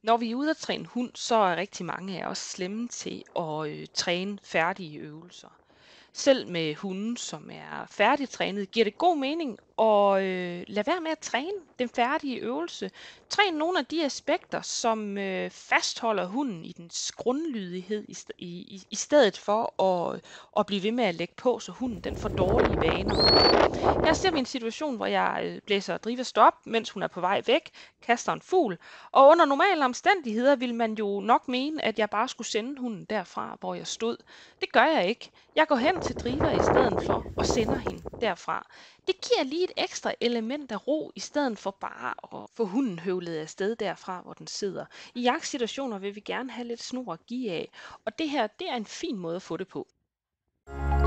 Når vi er ude at træne hund, så er rigtig mange af os slemme til at træne færdige øvelser. Selv med hunde, som er færdigtrænet, giver det god mening at lade være med at træne den færdige øvelse. Træn nogle af de aspekter, som fastholder hunden i dens grundlydighed, i stedet for at blive ved med at lægge på, så hunden den får dårlige vaner. Her ser vi en situation, hvor jeg blæser driver stop, mens hun er på vej væk, kaster en fugl, og under normale omstændigheder vil man jo nok mene, at jeg bare skulle sende hunden derfra, hvor jeg stod. Det gør jeg ikke. Jeg går hen til driver i stedet for og sender hende derfra. Det giver lige et ekstra element af ro, i stedet for bare at få hunden høvlet afsted derfra, hvor den sidder. I jagtsituationer vil vi gerne have lidt snor at give af, og det her, det er en fin måde at få det på.